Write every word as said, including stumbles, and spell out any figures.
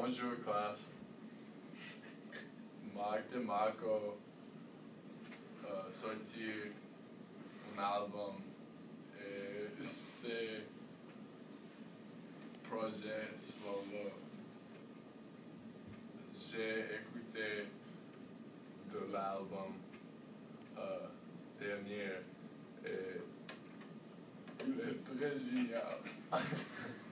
Bonjour classe. Marc DeMarco uh, sorti un album et c'est projet solo. J'ai écouté de l'album uh, dernier et il est très génial.